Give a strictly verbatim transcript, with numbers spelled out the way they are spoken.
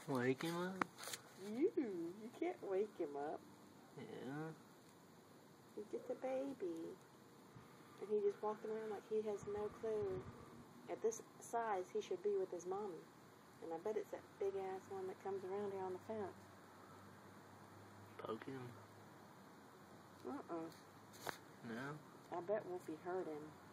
Wake him up? You, you can't wake him up. Yeah. He's just a baby. And he's just walking around like he has no clue. At this size, he should be with his mommy. And I bet it's that big-ass one that comes around here on the fence. Poke him? Uh-uh. No? I bet Wolfie hurt him.